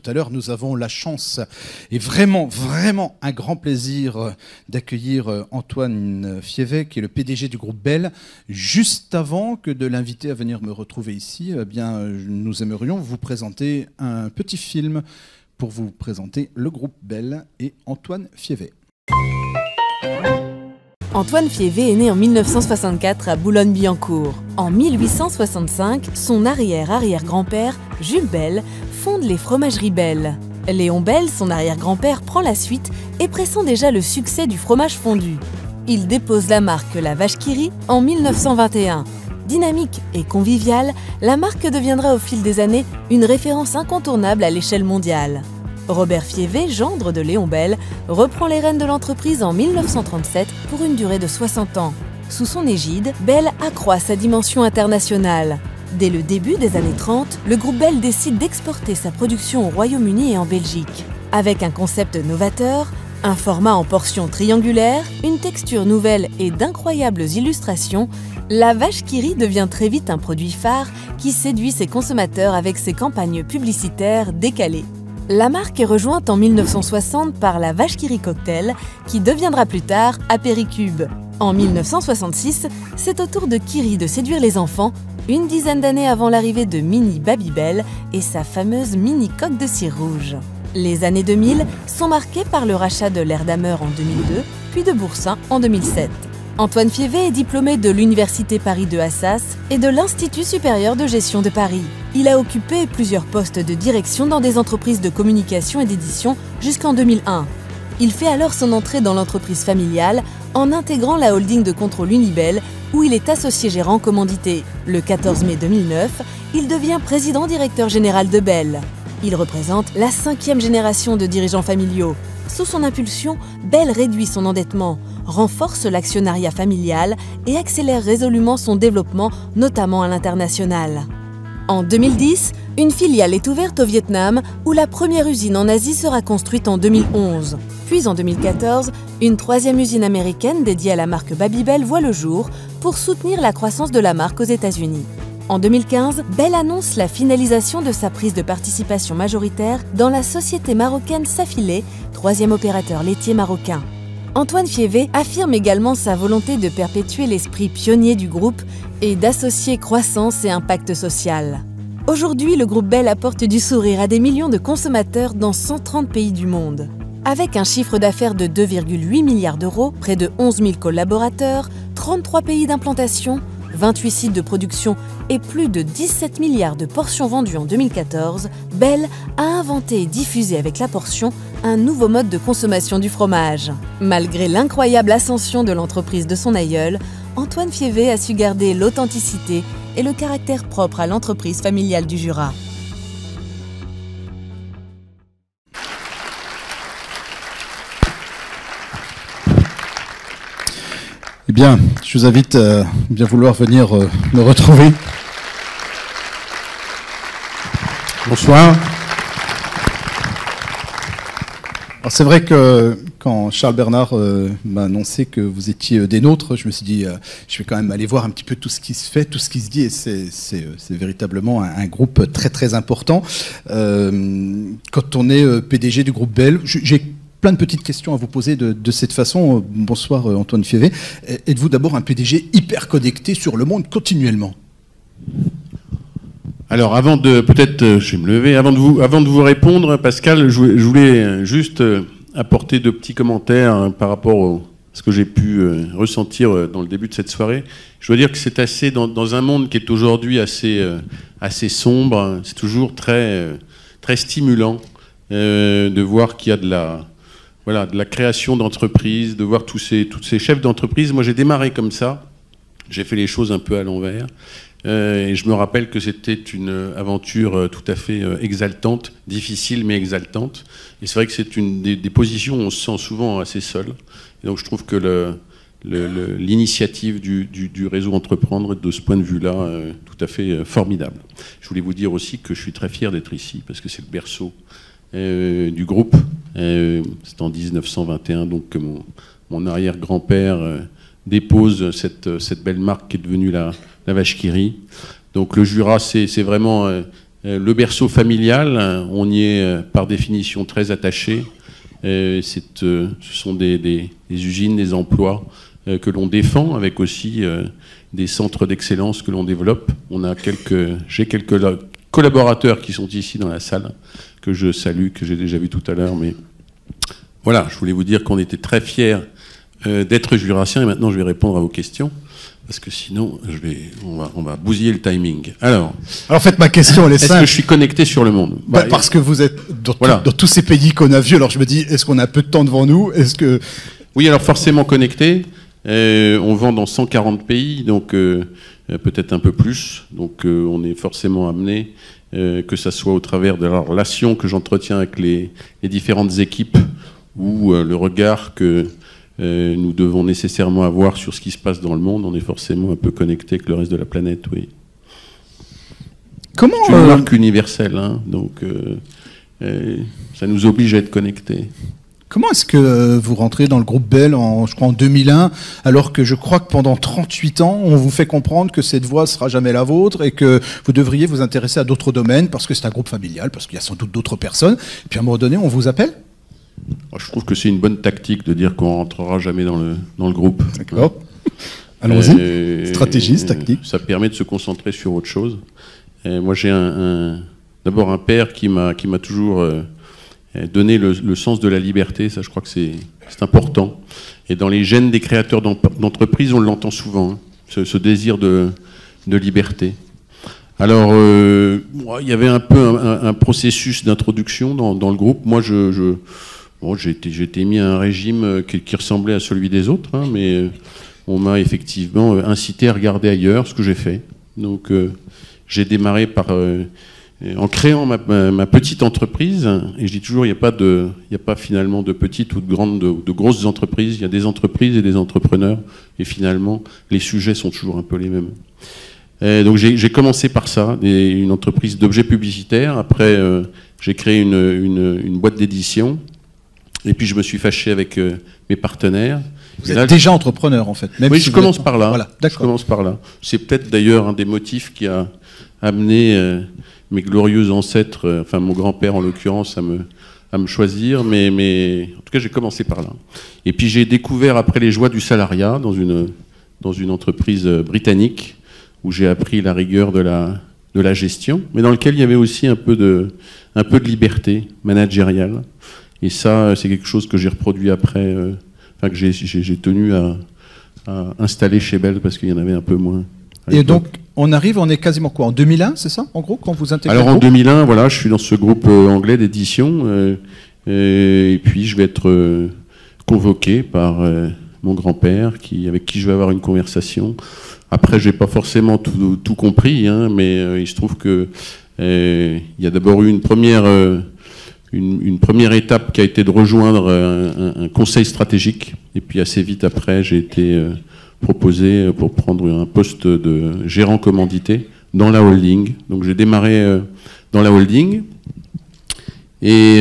à l'heure, nous avons la chance et vraiment un grand plaisir d'accueillir Antoine Fievet, qui est le PDG du groupe Bell. Juste avant que de l'inviter à venir me retrouver ici, eh bien, nous aimerions vous présenter un petit film pour vous présenter le groupe Bell et Antoine Fievet. Antoine Fievet est né en 1964 à Boulogne-Billancourt. En 1865, son arrière-arrière-grand-père, Jules Bell, fonde les fromageries Bell. Léon Bell, son arrière-grand-père, prend la suite et pressent déjà le succès du fromage fondu. Il dépose la marque La Vache qui rit en 1921. Dynamique et conviviale, la marque deviendra au fil des années une référence incontournable à l'échelle mondiale. Robert Fievet, gendre de Léon Bell, reprend les rênes de l'entreprise en 1937 pour une durée de 60 ans. Sous son égide, Bell accroît sa dimension internationale. Dès le début des années 30, le groupe Bell décide d'exporter sa production au Royaume-Uni et en Belgique. Avec un concept novateur, un format en portions triangulaires, une texture nouvelle et d'incroyables illustrations, La Vache qui rit devient très vite un produit phare qui séduit ses consommateurs avec ses campagnes publicitaires décalées. La marque est rejointe en 1960 par La Vache qui rit Cocktail, qui deviendra plus tard Apéricube. En 1966, c'est au tour de Kiri de séduire les enfants, une dizaine d'années avant l'arrivée de Mini Babybel et sa fameuse mini coque de cire rouge. Les années 2000 sont marquées par le rachat de l'Air d'Hameur en 2002, puis de Boursin en 2007. Antoine Fievet est diplômé de l'Université Paris de Assas et de l'Institut supérieur de gestion de Paris. Il a occupé plusieurs postes de direction dans des entreprises de communication et d'édition jusqu'en 2001. Il fait alors son entrée dans l'entreprise familiale en intégrant la holding de contrôle Unibel, où il est associé gérant commandité. Le 14 mai 2009, il devient président-directeur général de Bell. Il représente la 5e génération de dirigeants familiaux. Sous son impulsion, Bell réduit son endettement, renforce l'actionnariat familial et accélère résolument son développement, notamment à l'international. En 2010, une filiale est ouverte au Vietnam, où la première usine en Asie sera construite en 2011. Puis en 2014, une 3e usine américaine dédiée à la marque Babybel voit le jour pour soutenir la croissance de la marque aux États-Unis. En 2015, Bell annonce la finalisation de sa prise de participation majoritaire dans la société marocaine Safilé, 3e opérateur laitier marocain. Antoine Fievet affirme également sa volonté de perpétuer l'esprit pionnier du groupe et d'associer croissance et impact social. Aujourd'hui, le groupe Bell apporte du sourire à des millions de consommateurs dans 130 pays du monde. Avec un chiffre d'affaires de 2,8 milliards d'euros, près de 11 000 collaborateurs, 33 pays d'implantation, 28 sites de production et plus de 17 milliards de portions vendues en 2014, Bell a inventé et diffusé avec la portion un nouveau mode de consommation du fromage. Malgré l'incroyable ascension de l'entreprise de son aïeul, Antoine Fievet a su garder l'authenticité et le caractère propre à l'entreprise familiale du Jura. Eh bien, je vous invite à bien vouloir venir me retrouver. Bonsoir. Alors c'est vrai que quand Charles Bernard m'a annoncé que vous étiez des nôtres, je me suis dit, je vais quand même aller voir un petit peu tout ce qui se fait, tout ce qui se dit, et c'est véritablement un groupe très important. Quand on est PDG du groupe Bell, j'ai plein de petites questions à vous poser de cette façon. Bonsoir Antoine Fievet. Êtes-vous d'abord un PDG hyper connecté sur le monde continuellement? Alors avant de peut-être, je vais me lever, avant de vous répondre, Pascal, je voulais juste apporter 2 petits commentaires par rapport à ce que j'ai pu ressentir dans le début de cette soirée. Je dois dire que c'est assez dans un monde qui est aujourd'hui assez sombre. C'est toujours très stimulant de voir qu'il y a de la création d'entreprises, de voir tous ces chefs d'entreprise. Moi, j'ai démarré comme ça. J'ai fait les choses un peu à l'envers. Et je me rappelle que c'était une aventure tout à fait exaltante, difficile mais exaltante. Et c'est vrai que c'est une des positions où on se sent souvent assez seul. Et donc je trouve que l'initiative du réseau Entreprendre est de ce point de vue-là tout à fait formidable. Je voulais vous dire aussi que je suis très fier d'être ici parce que c'est le berceau du groupe. C'est en 1921 donc que mon arrière-grand-père dépose cette belle marque qui est devenue la Vache qui rit. Donc le Jura, c'est vraiment le berceau familial, on y est par définition très attaché. Ce sont des usines, des emplois que l'on défend, avec aussi des centres d'excellence que l'on développe. J'ai quelques collaborateurs qui sont ici dans la salle, que je salue, que j'ai déjà vu tout à l'heure. Mais voilà, je voulais vous dire qu'on était très fiers d'être jurassien, et maintenant je vais répondre à vos questions. Parce que sinon, on va bousiller le timing. Alors, en fait, ma question, elle est simple. Est-ce que je suis connecté sur le monde? Parce que vous êtes dans tous ces pays qu'on a vus. Alors je me dis, est-ce qu'on a peu de temps devant nous? Oui, alors forcément connecté. On vend dans 140 pays, donc peut-être un peu plus. Donc on est forcément amené, que ça soit au travers de la relation que j'entretiens avec les différentes équipes, ou le regard que nous devons nécessairement avoir sur ce qui se passe dans le monde. On est forcément un peu connecté avec le reste de la planète, oui. Comment c'est une marque universelle, hein, donc ça nous oblige à être connectés. Comment est-ce que vous rentrez dans le groupe Bell, je crois en 2001, alors que je crois que pendant 38 ans, on vous fait comprendre que cette voie ne sera jamais la vôtre et que vous devriez vous intéresser à d'autres domaines parce que c'est un groupe familial, parce qu'il y a sans doute d'autres personnes. Et puis à un moment donné, on vous appelle? Je trouve que c'est une bonne tactique de dire qu'on rentrera jamais dans le groupe. D'accord. Allons-y. Stratégie, tactique. Ça permet de se concentrer sur autre chose. Moi, j'ai d'abord un père qui m'a toujours donné le sens de la liberté. Ça, je crois que c'est important. Et dans les gènes des créateurs d'entreprise, on l'entend souvent, hein, ce désir de liberté. Alors, il y avait un peu un processus d'introduction dans le groupe. Moi, j'ai été mis à un régime qui ressemblait à celui des autres, hein, mais on m'a effectivement incité à regarder ailleurs, ce que j'ai fait. Donc, j'ai démarré en créant ma petite entreprise, et je dis toujours, il n'y a pas finalement de petites ou de grosses entreprises, il y a des entreprises et des entrepreneurs, et finalement, les sujets sont toujours un peu les mêmes. Donc j'ai commencé par ça, une entreprise d'objets publicitaires. Après, j'ai créé une boîte d'édition. Et puis je me suis fâché avec mes partenaires. Vous êtes déjà entrepreneur en fait. Même oui, si je commence par là. Voilà, je commence par là. C'est peut-être d'ailleurs un des motifs qui a amené mes glorieux ancêtres, enfin mon grand-père en l'occurrence, à me choisir. Mais en tout cas, j'ai commencé par là. Et puis j'ai découvert après les joies du salariat dans une entreprise britannique, où j'ai appris la rigueur de la gestion, mais dans lequel il y avait aussi un peu de liberté managériale. Et ça, c'est quelque chose que j'ai reproduit après, que j'ai tenu à installer chez Bell, parce qu'il y en avait un peu moins. Et donc, on est quasiment quoi, en 2001, c'est ça, en gros, quand vous intégrez? Alors en 2001, voilà, je suis dans ce groupe anglais d'édition, et puis je vais être convoqué par mon grand-père, avec qui je vais avoir une conversation. Après, j'ai pas forcément tout compris, hein, mais il se trouve que il y a d'abord eu une première étape qui a été de rejoindre un conseil stratégique, et puis assez vite après, j'ai été proposé pour prendre un poste de gérant commandité dans la holding. Donc j'ai démarré dans la holding, et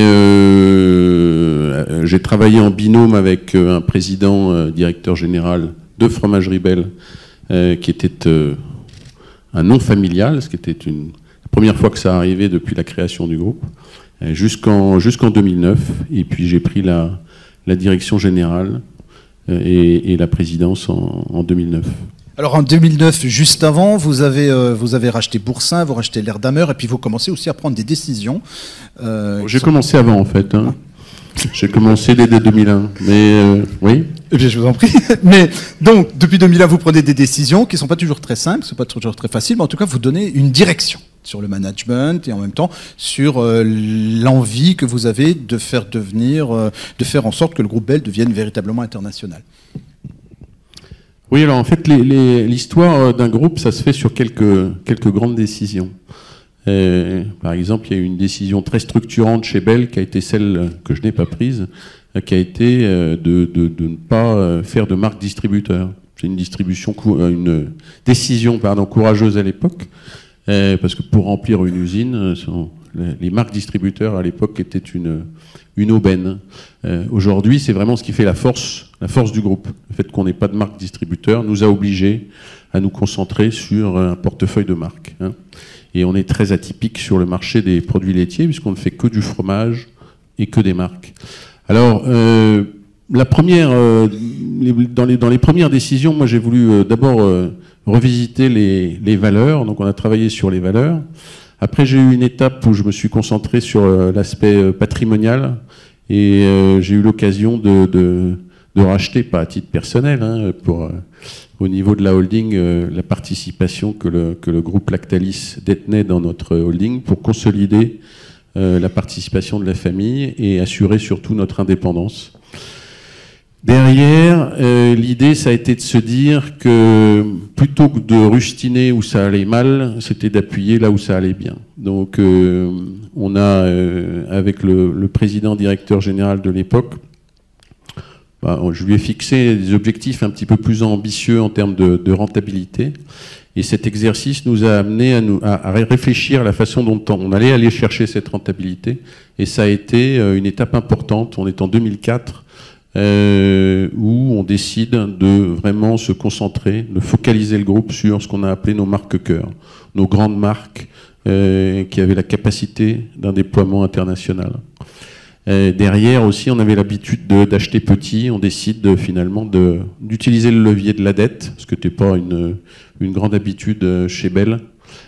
j'ai travaillé en binôme avec un président, directeur général de Fromagerie Bell, qui était un nom familial, ce qui était la première fois que ça arrivait depuis la création du groupe, jusqu'en 2009. Et puis j'ai pris la direction générale et la présidence en 2009. Alors en 2009, juste avant, vous avez racheté Boursin, vous rachetez l'Air d'Amer, et puis vous commencez aussi à prendre des décisions. J'ai commencé avant en fait. Hein. J'ai commencé dès 2001, mais oui. Eh bien, je vous en prie. Mais donc, depuis 2001, vous prenez des décisions qui ne sont pas toujours très simples, ce sont pas toujours très faciles, mais en tout cas, vous donnez une direction sur le management et en même temps sur l'envie que vous avez de faire en sorte que le groupe Bell devienne véritablement international. Oui, alors en fait, l'histoire d'un groupe, ça se fait sur quelques grandes décisions. Par exemple, il y a eu une décision très structurante chez Bell qui a été celle que je n'ai pas prise, qui a été de ne pas faire de marque distributeur. C'est une décision courageuse à l'époque, parce que pour remplir une usine, les marques distributeurs à l'époque étaient une aubaine. Aujourd'hui, c'est vraiment ce qui fait la force du groupe. Le fait qu'on n'ait pas de marque distributeur nous a obligés à nous concentrer sur un portefeuille de marques. Hein. Et on est très atypique sur le marché des produits laitiers, puisqu'on ne fait que du fromage et que des marques. Alors, la première, dans les premières décisions, moi j'ai voulu d'abord revisiter les valeurs. Donc on a travaillé sur les valeurs. Après, j'ai eu une étape où je me suis concentré sur l'aspect patrimonial. Et j'ai eu l'occasion de racheter, pas à titre personnel, hein, au niveau de la holding, la participation que le groupe Lactalis détenait dans notre holding pour consolider la participation de la famille et assurer surtout notre indépendance. Derrière, l'idée, ça a été de se dire que plutôt que de rustiner où ça allait mal, c'était d'appuyer là où ça allait bien. Donc, on a, avec le président directeur général de l'époque, je lui ai fixé des objectifs un petit peu plus ambitieux en termes de rentabilité. Et cet exercice nous a amené à réfléchir à la façon dont on allait aller chercher cette rentabilité. Et ça a été une étape importante. On est en 2004, où on décide de vraiment se concentrer, de focaliser le groupe sur ce qu'on a appelé nos marques cœur, nos grandes marques qui avaient la capacité d'un déploiement international. Derrière aussi, on avait l'habitude d'acheter petit. On décide finalement d'utiliser le levier de la dette, ce que n'était pas une grande habitude chez Bell.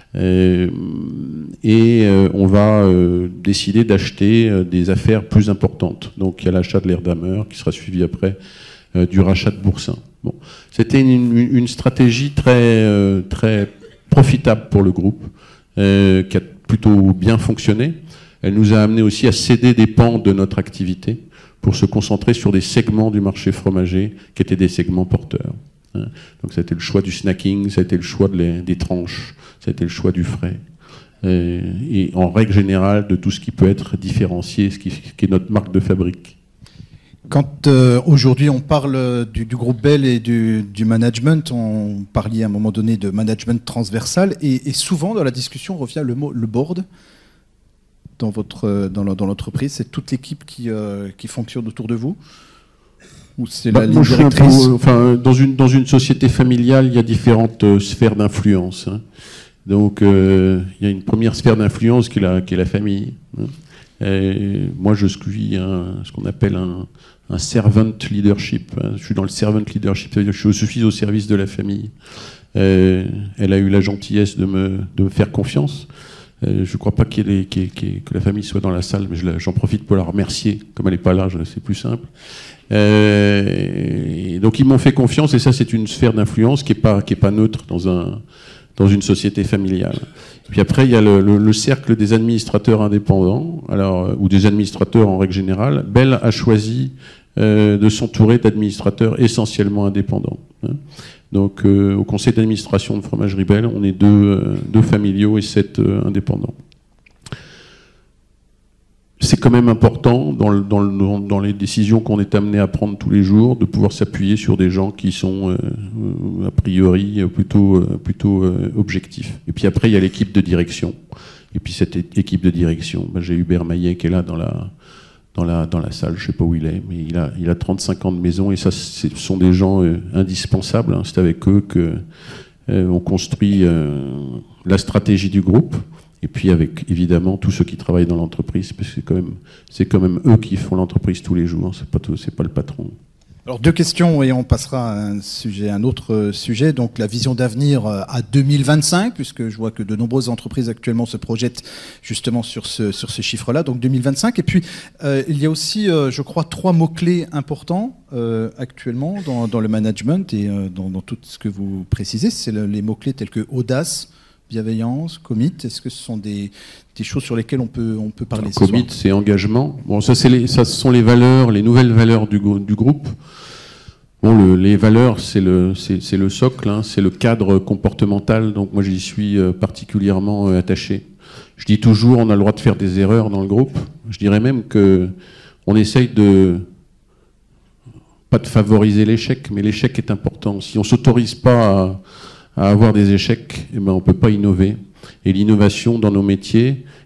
On va décider d'acheter des affaires plus importantes. Donc il y a l'achat de l'Erdammer qui sera suivi après du rachat de Boursin. Bon. C'était une stratégie très, très profitable pour le groupe, qui a plutôt bien fonctionné. Elle nous a amené aussi à céder des pans de notre activité pour se concentrer sur des segments du marché fromager qui étaient des segments porteurs. Donc ça a été le choix du snacking, ça a été le choix des tranches, ça a été le choix du frais. Et en règle générale, de tout ce qui peut être différencié, ce qui est notre marque de fabrique. Quand aujourd'hui on parle du groupe Bell et du management, on parlait à un moment donné de management transversal, et souvent dans la discussion revient le mot le board. Dans l'entreprise, c'est toute l'équipe qui fonctionne autour de vous, ou c'est la ligne directrice? Dans une société familiale, il y a différentes sphères d'influence. Hein. Donc, il y a une première sphère d'influence qui est la famille. Hein. Et moi, je suis ce qu'on appelle un servant leadership. Hein. Je suis dans le servant leadership, c'est-à-dire que je suis au service de la famille. Elle a eu la gentillesse de me faire confiance. Je ne crois pas que la famille soit dans la salle, mais j'en profite pour la remercier. Comme elle n'est pas là, c'est plus simple. Donc ils m'ont fait confiance, et ça c'est une sphère d'influence qui est pas neutre dans une société familiale. Et puis après il y a le cercle des administrateurs indépendants, ou des administrateurs en règle générale. Bell a choisi de s'entourer d'administrateurs essentiellement indépendants. Hein. Donc au conseil d'administration de Fromagerie Bell, on est deux familiaux et 7 indépendants. C'est quand même important dans les décisions qu'on est amené à prendre tous les jours de pouvoir s'appuyer sur des gens qui sont a priori plutôt objectifs. Et puis après il y a l'équipe de direction. Et puis cette équipe de direction, j'ai Hubert Maillet qui est là dans la salle, je ne sais pas où il est, mais il a 35 ans de maison, et ça, ce sont des gens indispensables. Hein. C'est avec eux qu'on construit la stratégie du groupe, et puis avec évidemment tous ceux qui travaillent dans l'entreprise, parce que c'est quand même eux qui font l'entreprise tous les jours, c'est pas le patron. Alors 2 questions et on passera à un autre sujet, donc la vision d'avenir à 2025, puisque je vois que de nombreuses entreprises actuellement se projettent justement sur ce chiffre-là, donc 2025. Et puis il y a aussi, je crois, 3 mots-clés importants actuellement dans le management et dans tout ce que vous précisez. C'est les mots-clés tels que audace, bienveillance, commit. Est-ce que ce sont des choses sur lesquelles on peut parler? Commit, c'est engagement. Bon, ça ce sont les valeurs, les nouvelles valeurs du groupe. Bon, les valeurs, c'est le socle, hein, c'est le cadre comportemental. Donc moi, j'y suis particulièrement attaché. Je dis toujours, on a le droit de faire des erreurs dans le groupe. Je dirais même que on essaye pas de favoriser l'échec, mais l'échec est important. Si on s'autorise pas à avoir des échecs, eh ben on peut pas innover. Et l'innovation dans nos métiers,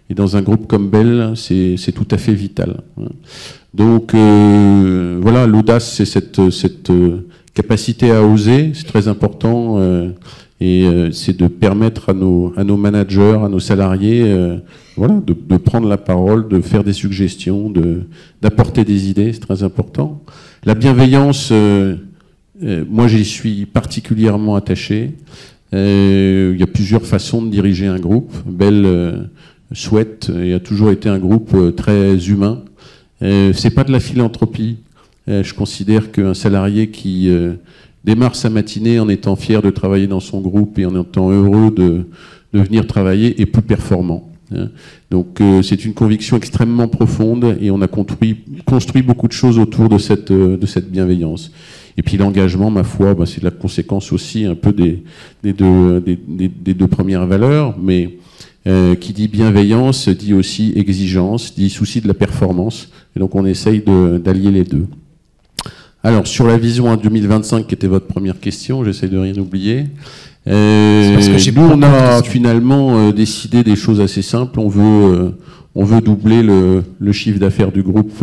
Et dans un groupe comme Bell, c'est tout à fait vital. Donc voilà, l'audace, c'est cette capacité à oser, c'est très important. Et c'est de permettre à nos managers, à nos salariés, voilà, de prendre la parole, de faire des suggestions, d'apporter des idées, c'est très important. La bienveillance, moi j'y suis particulièrement attaché. Il y a plusieurs façons de diriger un groupe. Bell souhaite et a toujours été un groupe très humain. C'est pas de la philanthropie. Je considère qu'un salarié qui démarre sa matinée en étant fier de travailler dans son groupe et en étant heureux de venir travailler est plus performant. Donc c'est une conviction extrêmement profonde et on a construit beaucoup de choses autour de cette bienveillance. Et puis l'engagement, ma foi, c'est la conséquence aussi un peu des deux premières valeurs, mais qui dit bienveillance dit aussi exigence, dit souci de la performance, et donc on essaye d'allier les deux. Alors, sur la vision à 2025, qui était votre première question, j'essaie de rien oublier. Nous, on a finalement décidé des choses assez simples. On veut doubler le chiffre d'affaires du groupe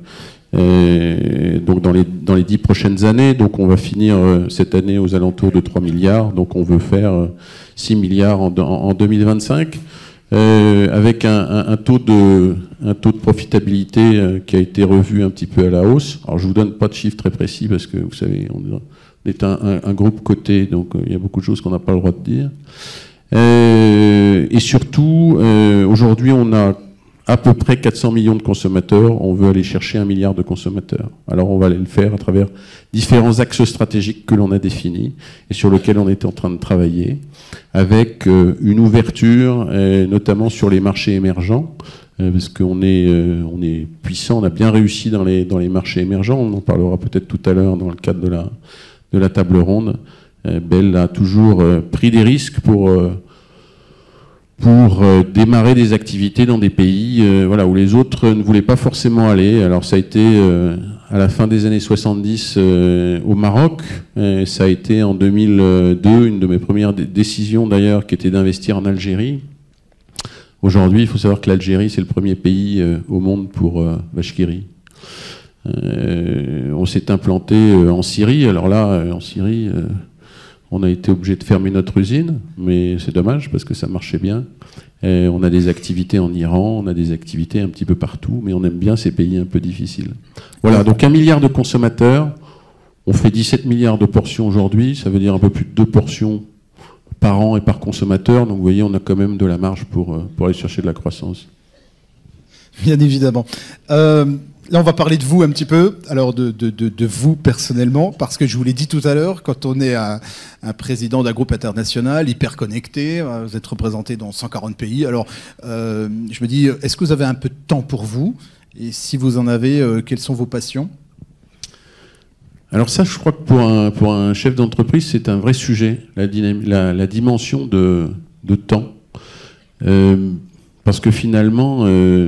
donc dans les 10 prochaines années. Donc, on va finir cette année aux alentours de 3 milliards. Donc, on veut faire 6 milliards en 2025. Avec un taux de profitabilité qui a été revu un petit peu à la hausse. Alors je vous donne pas de chiffres très précis parce que vous savez, on est un groupe coté, donc il y a beaucoup de choses qu'on n'a pas le droit de dire. Et surtout, aujourd'hui, on a à peu près 400 millions de consommateurs. On veut aller chercher 1 milliard de consommateurs. Alors on va aller le faire à travers différents axes stratégiques que l'on a définis et sur lesquels on est en train de travailler, avec une ouverture, notamment sur les marchés émergents, parce qu'on est puissant, on a bien réussi dans les marchés émergents. On en parlera peut-être tout à l'heure dans le cadre de la table ronde. Bell a toujours pris des risques pour démarrer des activités dans des pays voilà, où les autres ne voulaient pas forcément aller. Alors ça a été à la fin des années 70 au Maroc, ça a été en 2002 une de mes premières décisions d'ailleurs qui était d'investir en Algérie. Aujourd'hui, il faut savoir que l'Algérie c'est le premier pays au monde pour vache qui rit. On s'est implanté en Syrie, alors là en Syrie on a été obligé de fermer notre usine, mais c'est dommage parce que ça marchait bien. On a des activités en Iran, on a des activités un petit peu partout, mais on aime bien ces pays un peu difficiles. Voilà, donc 1 milliard de consommateurs, on fait 17 milliards de portions aujourd'hui, ça veut dire un peu plus de 2 portions par an et par consommateur, donc vous voyez, on a quand même de la marge pour aller chercher de la croissance. Bien évidemment. Là, on va parler de vous un petit peu, alors de vous personnellement, parce que je vous l'ai dit tout à l'heure, quand on est un président d'un groupe international, hyper connecté, vous êtes représenté dans 140 pays, alors je me dis, est-ce que vous avez un peu de temps pour vous? Et si vous en avez, quelles sont vos passions? Alors ça, je crois que pour un chef d'entreprise, c'est un vrai sujet, la dimension de temps. Parce que finalement...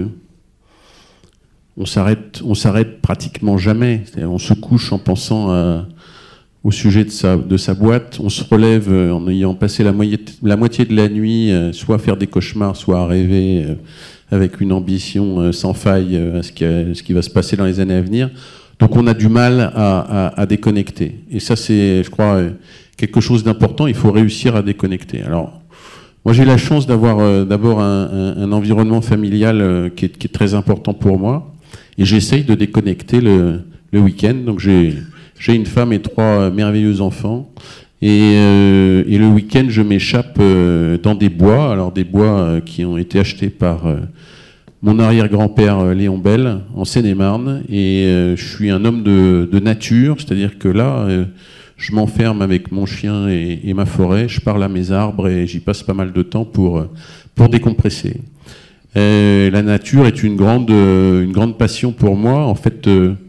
on s'arrête pratiquement jamais. On se couche en pensant au sujet de sa boîte. On se relève en ayant passé la moitié de la nuit, soit à faire des cauchemars, soit à rêver avec une ambition sans faille à ce qui va se passer dans les années à venir. Donc on a du mal à déconnecter. Et ça, c'est, je crois, quelque chose d'important. Il faut réussir à déconnecter. Alors, moi, j'ai la chance d'avoir d'abord un environnement familial qui est très important pour moi. Et j'essaye de déconnecter le week-end. Donc j'ai une femme et 3 merveilleux enfants. Et le week-end, je m'échappe dans des bois. Alors des bois qui ont été achetés par mon arrière-grand-père Léon Bell en Seine-et-Marne. Et je suis un homme de nature, c'est-à-dire que là, je m'enferme avec mon chien et ma forêt. Je parle à mes arbres et j'y passe pas mal de temps pour décompresser. La nature est une grande passion pour moi. En fait,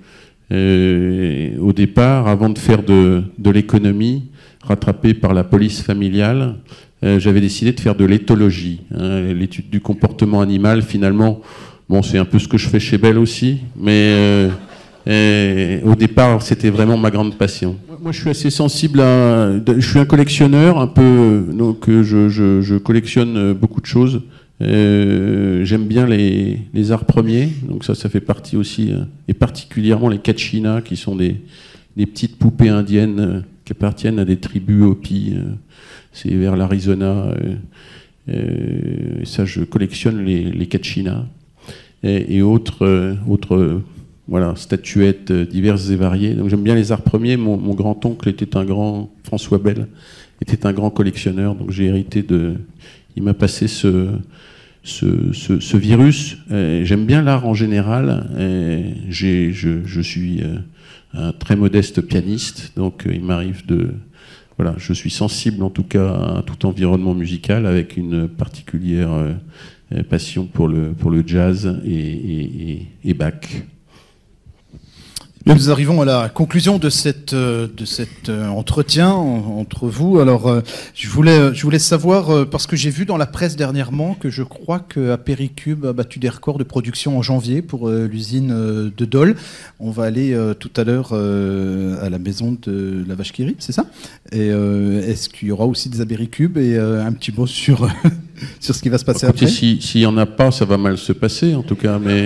au départ, avant de faire de l'économie, rattrapé par la police familiale, j'avais décidé de faire de l'éthologie, l'étude du comportement animal. Finalement, bon, c'est un peu ce que je fais chez Bell aussi, mais au départ, c'était vraiment ma grande passion. Moi, je suis assez sensible je suis un collectionneur un peu, donc je collectionne beaucoup de choses. J'aime bien les arts premiers, donc ça fait partie aussi, et particulièrement les kachina, qui sont des petites poupées indiennes qui appartiennent à des tribus Hopi. C'est vers l'Arizona. Et ça, je collectionne les kachina et autres voilà, statuettes diverses et variées. Donc j'aime bien les arts premiers. Mon grand-oncle était un grand, François Bell, était un grand collectionneur, donc j'ai hérité de... Il m'a passé ce virus. J'aime bien l'art en général. Je suis un très modeste pianiste, donc il m'arrive de... Voilà, je suis sensible en tout cas à tout environnement musical, avec une particulière passion pour le jazz et Bach. Bien, nous arrivons à la conclusion de cet entretien entre vous. Alors, je voulais savoir, parce que j'ai vu dans la presse dernièrement que je crois qu'à Péricube a battu des records de production en janvier pour l'usine de Dole. On va aller tout à l'heure à la maison de la vache qui rit, c'est ça? Et est-ce qu'il y aura aussi des apéricubes et un petit mot sur sur ce qui va se passer après? S'il n'y en a pas, ça va mal se passer en tout cas, mais...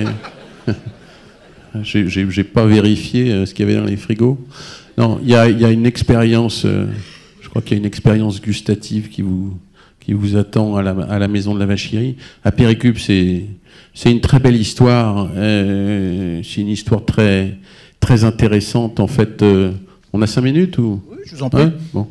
J'ai pas vérifié ce qu'il y avait dans les frigos. Non, il y a une expérience. Je crois qu'il y a une expérience gustative qui vous attend à la maison de la vache qui rit. À Péricube, c'est une très belle histoire. C'est une histoire très très intéressante. En fait, on a 5 minutes ou? Oui, je vous en prie. Ouais, bon.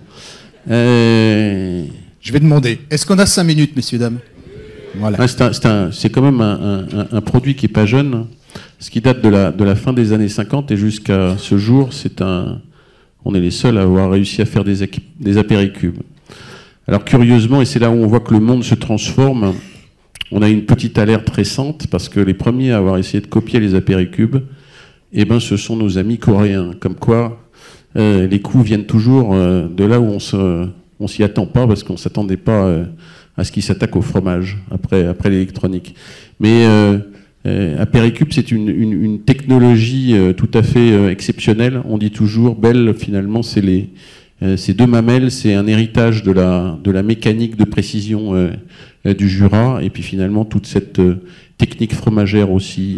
Je vais demander. Est-ce qu'on a 5 minutes, messieurs dames? Voilà. C'est quand même un produit qui est pas jeune. Ce qui date de la fin des années 50 et jusqu'à ce jour, on est les seuls à avoir réussi à faire des apéricubes. Alors curieusement, et c'est là où on voit que le monde se transforme, on a une petite alerte récente, parce que les premiers à avoir essayé de copier les apéricubes, ce sont nos amis coréens. Comme quoi, les coups viennent toujours de là où on s'y attend pas, parce qu'on ne s'attendait pas à ce qu'ils s'attaquent au fromage, après l'électronique. Mais... Apéricube, c'est une technologie tout à fait exceptionnelle. On dit toujours, Bell, finalement, ces 2 mamelles, c'est un héritage de la mécanique de précision du Jura, et puis finalement toute cette technique fromagère aussi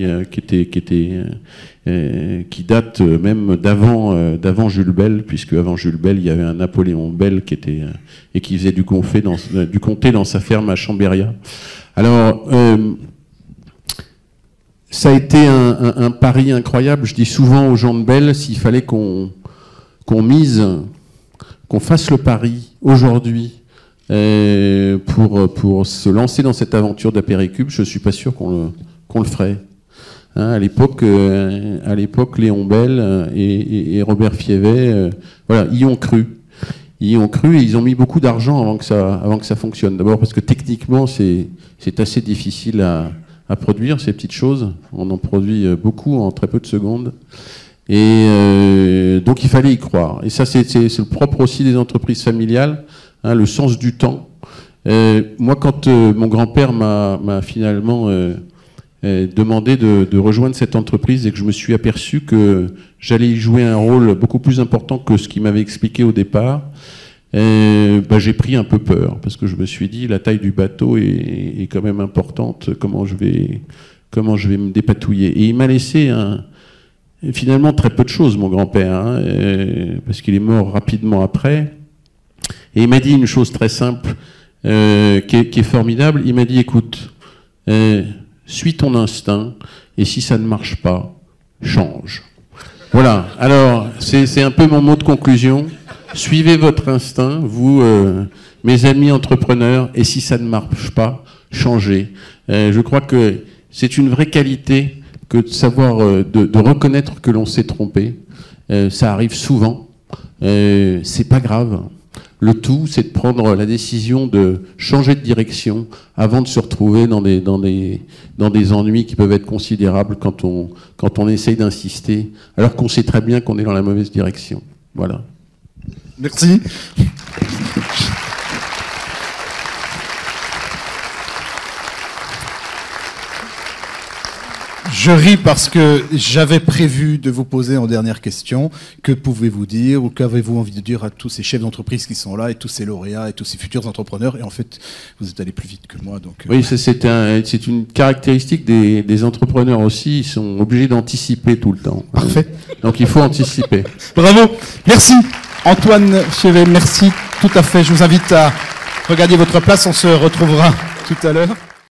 qui date même d'avant Jules Bell, puisque avant Jules Bell, il y avait un Napoléon Bell et qui faisait du comté dans sa ferme à Chambéria. Alors ça a été un pari incroyable. Je dis souvent aux gens de Bell, s'il fallait qu'on fasse le pari aujourd'hui pour se lancer dans cette aventure d'apéricube, je suis pas sûr qu'on le ferait. Hein, à l'époque, Léon Bell et Robert Fievet, voilà, y ont cru. Ils y ont cru et ils ont mis beaucoup d'argent avant que ça fonctionne. D'abord parce que techniquement, c'est assez difficile à produire ces petites choses. On en produit beaucoup en très peu de secondes. Et donc il fallait y croire. Et ça, c'est le propre aussi des entreprises familiales, hein, le sens du temps. Moi, quand mon grand-père m'a finalement demandé de rejoindre cette entreprise et que je me suis aperçu que j'allais y jouer un rôle beaucoup plus important que ce qu'il m'avait expliqué au départ, j'ai pris un peu peur, parce que je me suis dit, la taille du bateau est quand même importante, comment je vais me dépatouiller. Et il m'a laissé finalement très peu de choses, mon grand-père, hein, parce qu'il est mort rapidement après. Et il m'a dit une chose très simple, qui est formidable. Il m'a dit, écoute, suis ton instinct, et si ça ne marche pas, change. Voilà, alors c'est un peu mon mot de conclusion. Suivez votre instinct, vous, mes amis entrepreneurs, et si ça ne marche pas, changez. Je crois que c'est une vraie qualité que de savoir, de reconnaître que l'on s'est trompé. Ça arrive souvent, c'est pas grave. Le tout, c'est de prendre la décision de changer de direction avant de se retrouver dans des ennuis qui peuvent être considérables quand on essaye d'insister, alors qu'on sait très bien qu'on est dans la mauvaise direction. Voilà. Merci. Je ris parce que j'avais prévu de vous poser en dernière question, que pouvez-vous dire ou qu'avez-vous envie de dire à tous ces chefs d'entreprise qui sont là et tous ces lauréats et tous ces futurs entrepreneurs, et en fait vous êtes allé plus vite que moi. Donc, Oui, c'est une caractéristique des entrepreneurs aussi, ils sont obligés d'anticiper tout le temps. Parfait. Donc il faut anticiper. Bravo, merci Antoine Chevet, merci, tout à fait. Je vous invite à regarder votre place, on se retrouvera tout à l'heure.